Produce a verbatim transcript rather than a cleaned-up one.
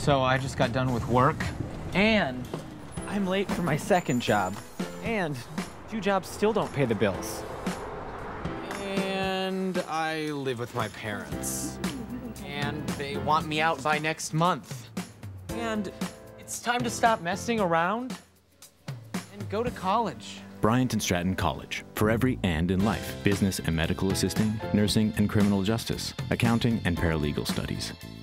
So I just got done with work, and I'm late for my second job. And two jobs still don't pay the bills. And I live with my parents. And they want me out by next month. And it's time to stop messing around and go to college. Bryant Stratton College, for every and in life. Business and medical assisting, nursing and criminal justice, accounting and paralegal studies.